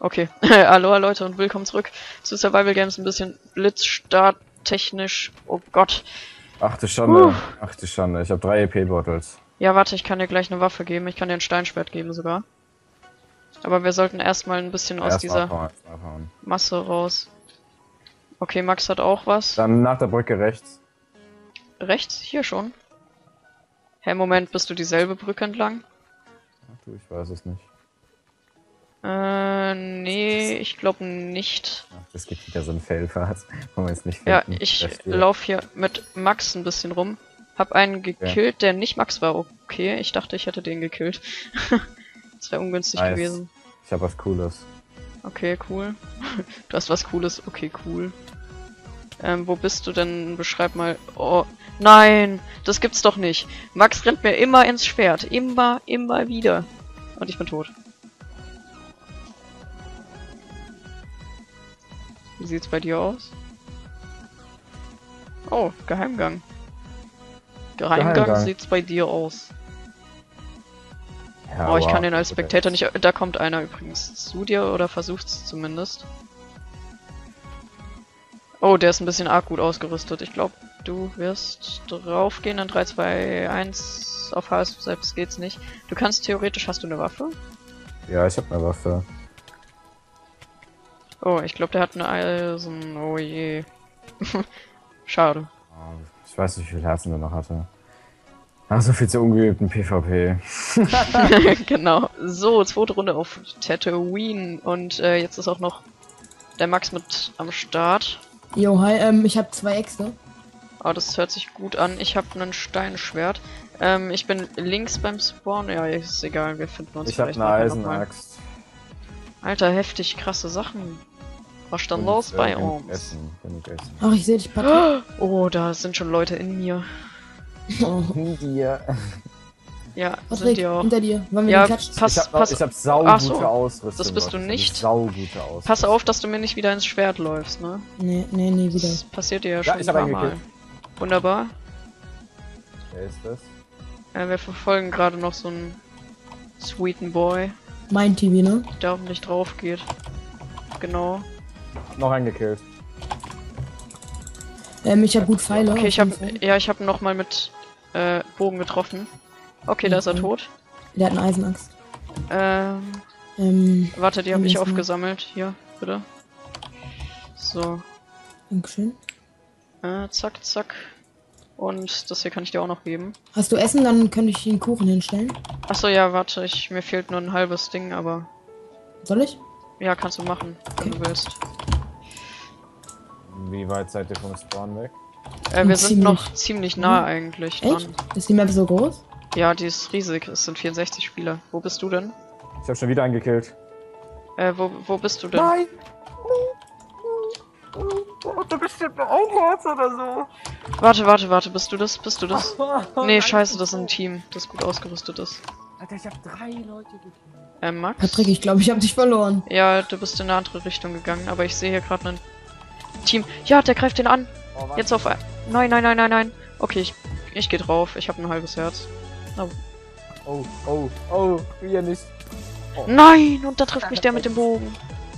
Okay, aloha Leute und willkommen zurück zu Survival Games, ein bisschen Blitzstart technisch. Oh Gott. Ach du Schande, ach du Schande, ich habe 3 EP-Bottles. Ja, warte, ich kann dir gleich eine Waffe geben, ich kann dir ein Steinschwert geben sogar. Aber wir sollten erstmal ein bisschen aus dieser Masse raus. Okay, Max hat auch was. Dann nach der Brücke rechts. Rechts? Hier schon. Hey, Moment, bist du dieselbe Brücke entlang? Ach du, ich weiß es nicht. Nee, ich glaube nicht. Ach, das gibt wieder so ein Fail-Fahrt, wo man es nicht finden. Ja, ich laufe hier mit Max ein bisschen rum. Hab einen gekillt, der nicht Max war. Okay, ich dachte, ich hätte den gekillt. Das wäre ungünstig gewesen. Ich habe was Cooles. Okay, cool. Du hast was Cooles. Okay, cool. Wo bist du denn? Beschreib mal. Oh, nein! Das gibt's doch nicht. Max rennt mir immer ins Schwert. Immer wieder. Und ich bin tot. Wie sieht's bei dir aus? Oh, Geheimgang. Geheimgang sieht's bei dir aus. Ja, oh, ich kann den als Spectator nicht... Da kommt einer übrigens zu dir oder versucht's zumindest. Oh, der ist ein bisschen arg gut ausgerüstet. Ich glaube, du wirst draufgehen in 3, 2, 1. Auf HS selbst geht's nicht. Du kannst theoretisch... Hast du eine Waffe? Ja, ich habe eine Waffe. Oh, ich glaube, der hat eine Eisen. Oh je. Schade. Ich weiß nicht, wie viel Herzen der noch hatte. Ach, so viel zu ungeübten PvP. Genau. So, zweite Runde auf Tatooine. Und jetzt ist auch noch der Max mit am Start. Jo, hi, ich habe 2 Äxte. Oh, das hört sich gut an. Ich habe ein Steinschwert. Ich bin links beim Spawn. Ja, ist egal, wir finden uns. Ich habe eine Eisenaxt. Alter, heftig krasse Sachen. Was ist denn los bei uns? Ach, ich sehe dich, Patrick. Oh, da sind schon Leute in mir. Oh. Ja, Patrick, sind die auch. hinter dir. Wollen wir Ja, den klatschen? pass. Ich hab saugute Ausrüstung. Das bist du nicht. Saugute Ausrüstung. Pass auf, dass du mir nicht wieder ins Schwert läufst, ne? Nee, nie wieder. Das passiert dir ja schon ich ein hab paar Mal. gekillt. Wunderbar. Wer ist das? Wir verfolgen gerade noch so einen sweeten Boy, Mein TV, ne? der hoffentlich drauf geht. Genau. Noch einen gekillt. Ich hab gut Pfeile. Okay, ich hab ihn nochmal mit Bogen getroffen. Okay, da ist er tot. Der hat eine Eisenaxt. Warte, die habe ich aufgesammelt. Hier, bitte. So. Dankeschön. Zack, zack. Und das hier kann ich dir auch noch geben. Hast du Essen? Dann könnte ich den Kuchen hinstellen. Achso, ja, warte, mir fehlt nur ein halbes Ding, aber... Soll ich? Ja, kannst du machen, wenn du willst. Wie weit seid ihr vom Spawn weg? Wir sind noch ziemlich nah eigentlich dran. Echt? Ist die Map so groß? Ja, die ist riesig. Es sind 64 Spieler. Wo bist du denn? Ich habe schon wieder einen gekillt. Wo bist du denn? Nein! Du bist ja ein Herz oder so. Warte, bist du das? Nee, scheiße, das ist ein Team, das gut ausgerüstet ist. Alter, ich hab 3 Leute gekillt. Max? Patrick, ich glaube, ich habe dich verloren. Ja, du bist in eine andere Richtung gegangen, aber ich sehe hier gerade ein Team. Ja, der greift den an. Oh, Jetzt auf... Nein. Okay, ich geh drauf. Ich habe ein halbes Herz. Oh, wir nicht. Oh. Nein, und da trifft mich der mit dem Bogen.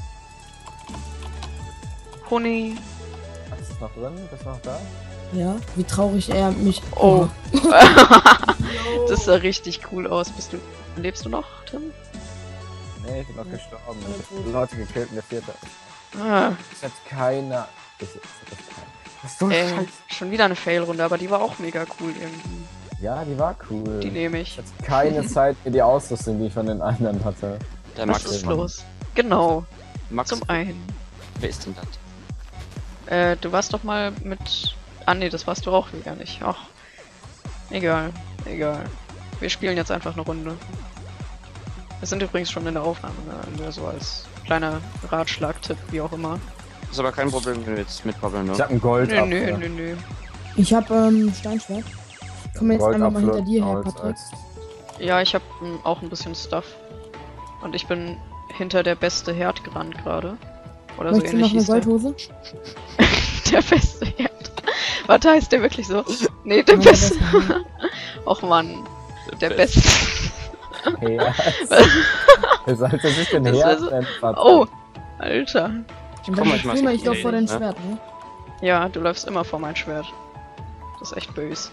Pony. Ist das noch drin? Bist du noch da? Ja, wie traurig er mich... Oh. Das sah richtig cool aus. Lebst du noch, Tim? Nee, ich bin noch gestorben. Ich hab Leute gekillt und der 4. Ah. Ich hatte keiner. Das ist so scheiße. Schon wieder eine Fail-Runde, aber die war auch mega cool irgendwie. Ja, die war cool. Die nehme ich. Ich hatte keine Zeit für die Ausrüstung, die ich von den anderen hatte. Der Was Max ist los? Genau. Max, Zum einen. wer ist denn das? Du warst doch mal mit... Ah nee, das warst du auch wieder nicht. Ach. Egal. Wir spielen jetzt einfach eine Runde. Wir sind übrigens schon in der Aufnahme, ne? Nur so als kleiner Ratschlag-Tipp, wie auch immer. Ist aber kein Problem, wenn wir jetzt mitbabbeln, Ich ne? hab ein Gold. Nö. Ich hab Steinschwert. Ich komme jetzt einfach mal hinter dir her, Patrick. Ja, ich hab auch ein bisschen Stuff. Und ich bin hinter der beste Herd gerannt gerade. Oder Möchtest so du noch ähnlich eine hieß Goldhose? der beste Herd. Warte, heißt der wirklich so? Nee, der beste. Och Mann. Der beste. Hey, Wer sollte sich denn Das ist- herstellen? Oh, Alter. Und komm dann manchmal filme so ich doch vor dein Ideen, ne? Schwert, ne? Ja, du läufst immer vor mein Schwert. Das ist echt böse.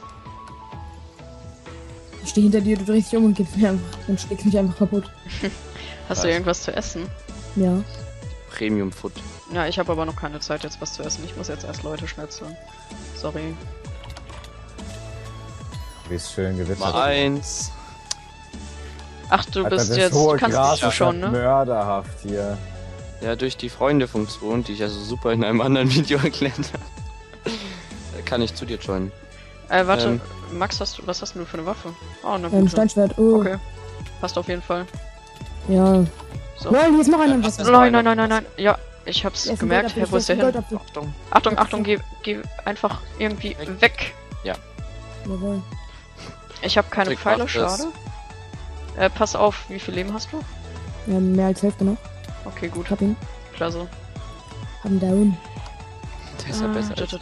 Ich stehe hinter dir, du drehst dich um und gibst mir einfach und schlägst mich einfach kaputt. Hast du Was? irgendwas zu essen? Ja. Premium Food. Ja, ich habe aber noch keine Zeit jetzt was zu essen. Ich muss jetzt erst Leute schnetzeln. Sorry. Wie es schön Mal gewittert. 1. Ach, du Alter, bist das jetzt, hohe kannst Gras nicht zuschauen, ist ja ne? mörderhaft hier. Ja, durch die Freunde-Funktion, die ich ja so super in einem anderen Video erklärt habe, kann ich zu dir joinen. Warte, Max, was hast du für eine Waffe? Oh, eine Ein gute. Steinschwert, oh. Okay. Passt auf jeden Fall. Ja. So. Nein, hier ist noch einer. Was Was ist- Nein, nein, nein, nein, nein. Ja, ich hab's Der ist ein gemerkt. Goldapfel, Wo ist der hin? Goldapfel. Achtung. Achtung, Achtung, geh einfach irgendwie weg. Jawohl. Ich habe keine Trick Pfeile, macht das. schade. Pass auf, wie viel Leben hast du? Wir haben mehr als Hälfte noch. Okay, gut, Ich hab ihn. klasse. Haben down. Der ist ja besser als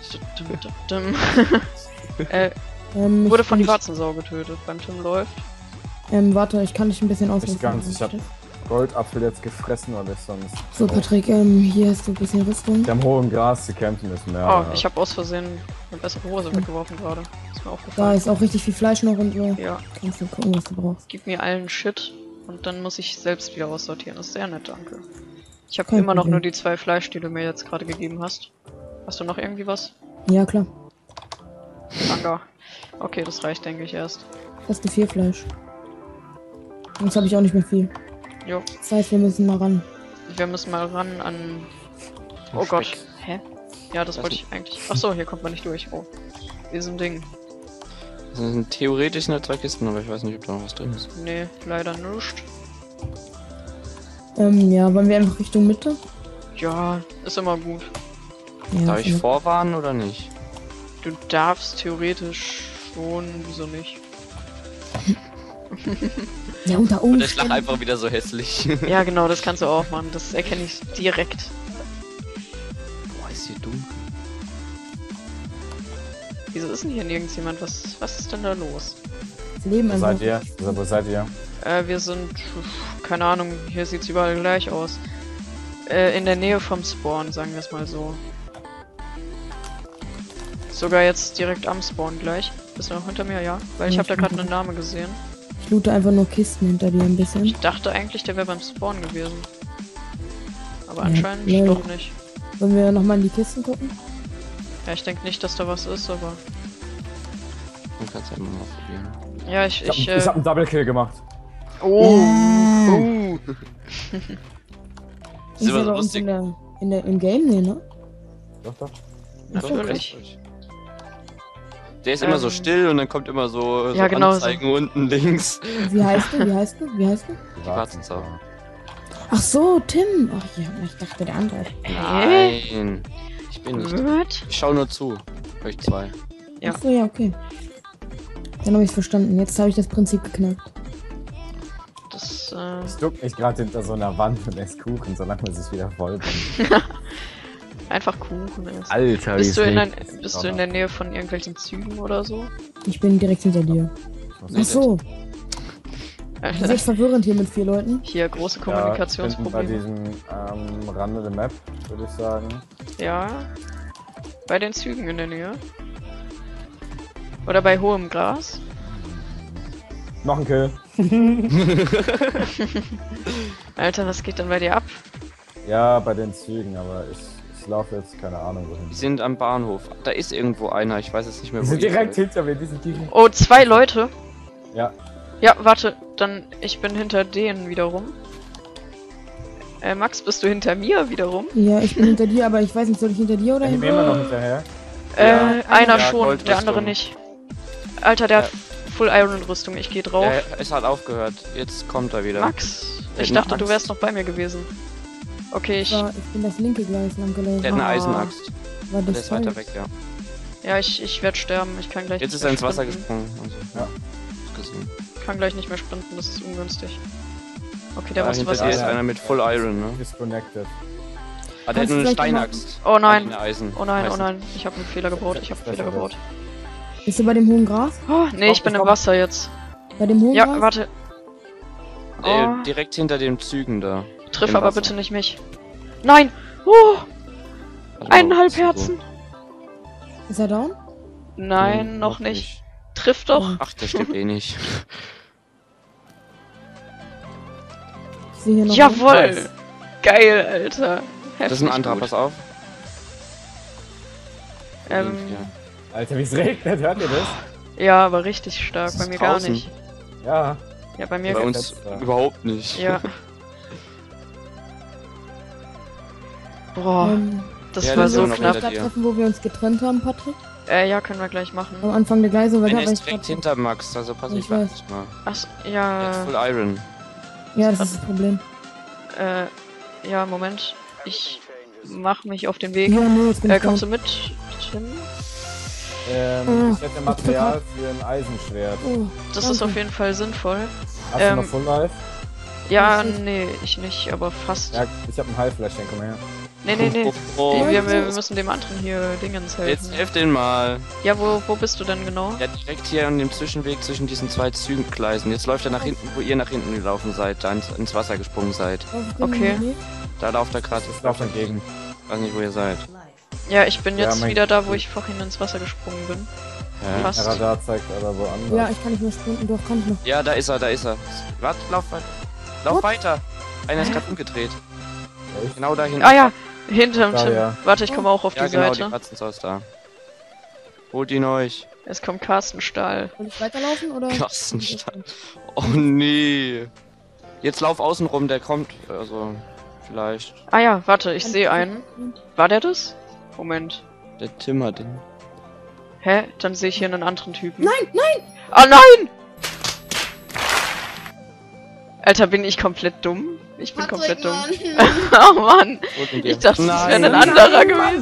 Ich Wurde von bin- Warzensau getötet. Beim Tim läuft. Warte, ich kann dich ein bisschen ausrufen. Nicht ganz, ich hab Goldapfel jetzt gefressen, weil ich sonst... So, Patrick, hier hast du ein bisschen Rüstung. Der am hohen Gras zu kämpfen ist Oh, mörderhaft. ich habe aus Versehen eine bessere Hose weggeworfen gerade. Ist mir Da aufgefallen. ist auch richtig viel Fleisch noch und so. Ja, Kannst du gucken, was du brauchst. gib mir allen Shit und dann muss ich selbst wieder aussortieren. Das ist sehr nett, danke. Ich habe Kein immer noch Problem. nur die 2 Fleisch, die du mir jetzt gerade gegeben hast. Hast du noch irgendwie was? Ja, klar. Danke. Okay, das reicht, denke ich, erst. Hast du viel Fleisch. Sonst habe ich auch nicht mehr viel. Jo, Das heißt, wir müssen mal ran. wir müssen mal ran an... Oh Speck. Gott. Hä? Ja, das Was wollte ich eigentlich... Achso, hier kommt man nicht durch. Oh. Diesem Ding. Das sind theoretisch nur 2 Kisten, aber ich weiß nicht, ob da noch was drin ist. Nee, leider nicht. Ja, wollen wir einfach Richtung Mitte? Ja, ist immer gut. Ja, Darf ich immer. vorwarnen oder nicht? Du darfst theoretisch schon, wieso nicht? Ja, unter Und der Schlag Umständen. einfach wieder so hässlich. Ja, genau, das kannst du auch machen. Das erkenne ich direkt. Boah, ist hier dunkel. Wieso ist denn hier nirgends jemand? Was ist denn da los? Das Leben Wo einfach. seid ihr? Wo seid ihr? Wir sind, keine Ahnung, hier sieht's überall gleich aus. In der Nähe vom Spawn, sagen wir es mal so. Sogar jetzt direkt am Spawn gleich. Bist du noch hinter mir? Ja. Weil ich Ja, habe da ich gerade bin einen Namen gesehen. Ich loote einfach nur Kisten hinter dir ein bisschen. Ich dachte eigentlich, der wäre beim Spawn gewesen. Aber Ja, anscheinend ja. doch nicht. Wollen wir nochmal in die Kisten gucken? Ja, ich denke nicht, dass da was ist, aber... Man kann es ja immer mal probieren. Ja, Ich hab einen Double Kill gemacht. Oh! Das ist immer so bei uns lustig. im Game? Nee, ne? Doch, doch. Natürlich. Der ist immer so still und dann kommt immer so, Ja, genau so. Anzeigen unten links. Wie heißt du? Wie heißt du? Wie heißt du? Die Warzensau. Ach so, Tim. Ach ja, ich dachte der andere. Nein. Ich bin nicht. What? Ich schau nur zu. Euch 2. Ja. Ach so, ja, okay. Dann habe ich verstanden. Jetzt habe ich das Prinzip geknackt. Das, Ich duck mich gerade hinter so einer Wand und esse Kuchen, solange man sich wieder voll bringt. einfach Kuchen ist. Alter, Bist du in der Nähe von irgendwelchen Zügen oder so? Ich bin direkt hinter dir. Ach so. Das ist echt verwirrend hier mit 4 Leuten. Hier große Ja, bei Kommunikationsprobleme. diesem Rande der Map, würde ich sagen. Ja. Bei den Zügen in der Nähe. Oder bei hohem Gras. Noch ein Kill. Alter, was geht denn bei dir ab? Ja, bei den Zügen, aber ich laufe jetzt keine Ahnung wohin. Die sind am Bahnhof. Da ist irgendwo einer, ich weiß jetzt nicht mehr Die wo. sind ihr direkt seid. hinter mir, die sind direkt. Oh, 2 Leute. Ja, Ja, warte, dann ich bin hinter denen wiederum. Max, bist du hinter mir wiederum? Ja, ich bin hinter dir, aber ich weiß nicht, soll ich hinter dir oder ich hinter bin immer noch hinterher. Einer Ja, schon, Goldrüstung. der andere nicht. Alter, der Ja. hat Full Iron Rüstung, ich gehe drauf. Es hat aufgehört. Jetzt kommt er wieder. Max, ich hat eine dachte, du Axt. wärst noch bei mir gewesen. Okay, ich bin das linke Gleis lang gelaufen. Der hat eine Ah. Eisenaxt. War Der das ist weiter falsch? weg, ja. ja, ich werde sterben, ich kann gleich Jetzt nicht ist er ins mehr Wasser sprinten. gesprungen. Also, Ja. ist gesehen. Ich kann gleich nicht mehr sprinten, das ist ungünstig. Okay, der Ah, muss hinter was dir ist essen. einer mit Full Iron, ne? Disconnected. Ah, der hat Kannst nur du eine vielleicht noch mal- Steinaxt. Oh nein. Eine Eisen. Oh nein, oh Eisen. nein, ich habe einen Fehler gebaut, ich habe einen Fehler gebaut. Bist du bei dem hohen Gras? Oh, nee, ich bin im Wasser jetzt. Bei dem hohen Ja, Gras? warte. Oh. Direkt hinter den Zügen da. Triff Im aber Wasser. bitte nicht mich. Nein! Oh! Also, 1,5 so. Herzen! Ist er down? Nein, noch nicht. Triff doch! Ach, der stimmt eh nicht. Ich sehe hier noch. Jawohl! Nice. Geil, Alter. Das ist ein anderer, gut. pass auf. Ähm, Ja. Alter, wie es regnet, hört ihr das? ja, aber richtig stark. Das Bei ist mir gar draußen. nicht. Ja. Ja, bei mir Bei Ja, uns letzter. überhaupt nicht. Ja. Boah, das Ja, war das ist so auch noch knapp. hinter dir. Treffen, wo wir uns getrennt haben, Patrick? Ja, können wir gleich machen. Am Anfang der Gleise, weil Einer da ist direkt hinter Max, also pass Ich ich weiß. mal. Achso, Der ja, ist Full Iron. Ja, das ist das Problem. ja, Moment. Ich mach mich auf den Weg. Ja, nee, jetzt bin ich Kommst du down. mit, Tim? Ich hätte Material für ein Eisenschwert. Oh, Das danke. ist auf jeden Fall sinnvoll. Hast du noch Full Life? Ja, Ich nicht. nee, ich nicht, aber fast. Ja, ich hab ein Heilfläschchen, komm her. Nee. Oh, Wir müssen dem anderen hier Dingens jetzt helfen. helft den mal. Ja, wo bist du denn genau? Ja, direkt hier an dem Zwischenweg zwischen diesen zwei Zügengleisen. Jetzt läuft er nach hinten, wo ihr nach hinten gelaufen seid, da ins Wasser gesprungen seid. Okay. Da lauft er gerade. Ich lauf entgegen. Weiß nicht, wo ihr seid. Ja, ich bin Ja, jetzt mein- wieder da, wo ich vorhin ins Wasser gesprungen bin. Hä? Fast. Der Radar zeigt aber woanders. Ja, ich kann nicht mehr sprinten, doch, kann ich noch. Ja, da ist er. Warte, lauf weiter. Lauf What? weiter. Einer ist gerade umgedreht. Echt? Genau da hinten. Ah ja, hinterm Da, Tim. ja. Warte, ich komme auch auf Ja, die genau, die Seite. Katzensaus da. Holt ihn euch. Es kommt Carsten Stahl. Soll ich weiterlaufen oder? Kassenstand. Oh nee. Jetzt lauf außen rum, der kommt. Also, vielleicht. Ah ja, warte, ich sehe einen. War der das? Moment. Der Tim hat den. Hä? Dann sehe ich hier einen anderen Typen. Nein! Oh nein! Alter, bin ich komplett dumm? Ich bin komplett dumm. Oh Mann! Holt ihn Ich dir. dachte, das wäre ein Nein. anderer gewesen.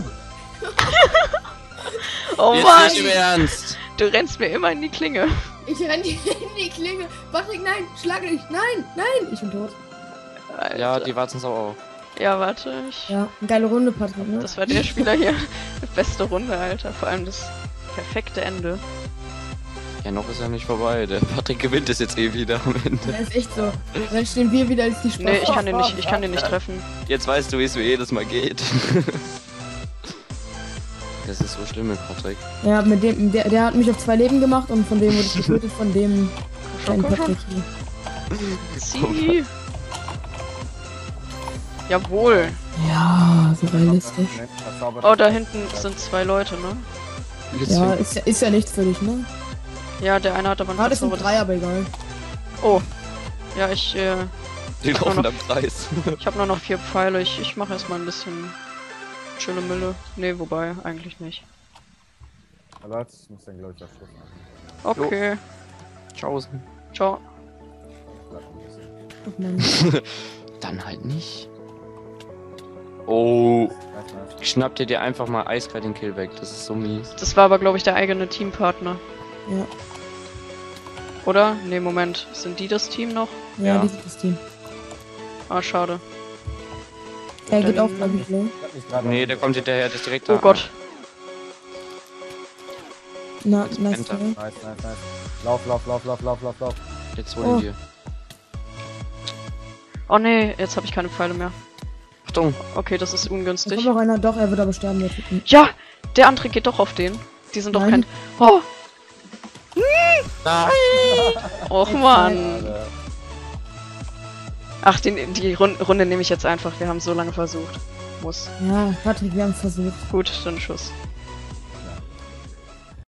Oh Jetzt Mann! nicht im Ernst. Du rennst mir immer in die Klinge. Ich renn in die Klinge. Patrick, nein, schlag dich. Nein, nein. Ich bin tot. Alter. Ja, die warten auch. Ja, warte. Ja, eine geile Runde, Patrick, ne? Das war der Spieler hier. Beste Runde, Alter. Vor allem das perfekte Ende. Ja, noch ist er nicht vorbei. Der Patrick gewinnt es jetzt eh wieder am Ende. Das ist echt so. Dann stehen wir wieder als die Spaß. Nee, ich kann den nicht treffen. Jetzt weißt du, wie es mir jedes Mal geht. Das ist so schlimm mit Patrick. Ja, mit dem, der hat mich auf 2 Leben gemacht und von dem wurde ich getötet, von dem kleinen Komm schon. Patrick hier. Sie. Jawohl. Ja, so realistisch. Oh, da hinten sind 2 Leute, ne? Ja, ist ja nichts für dich, ne? Ja, der eine hat aber ein Ah, das sind verzaubertes- 3, aber egal. Oh. Ja, ich Die laufen noch- am Preis. habe nur noch 4 Pfeile. Ich mache erstmal ein bisschen Chillemille. Nee, wobei, eigentlich nicht. Alert, ich muss dann, glaube ich, das Schluss machen. Okay. Tschaußen. Ciao. Ach, Mann. Dann halt nicht. Oh. Nice, nice. Schnappt ihr dir einfach mal eiskalt den Kill weg. Das ist so mies. Das war aber, glaube ich, der eigene Teampartner. Ja, Oder? Nee, Moment. Sind die das Team noch? ja, Ja. die sind das Team. Ah, schade. Er geht Dann- auch, glaube ich, low. Ich hab mich gerade Nee, der kommt hinterher, der ist direkt da. Oh Gott. Na, Jetzt nice. pennt er. try. Nice, nice, nice. Lauf. Jetzt hol Oh. ihn dir. Oh nee, jetzt habe ich keine Pfeile mehr. Achtung. Okay, das ist Da ungünstig. kommt noch einer, doch, er wird aber sterben, der Typ. Ja, der andere geht doch auf den. Die sind doch Nein. kein... Oh, Nein. och Mann. Alter. Ach, die Runde nehme ich jetzt einfach. Wir haben so lange versucht. Muss. Ja, Patrick, wir haben es versucht. Gut, dann Schuss.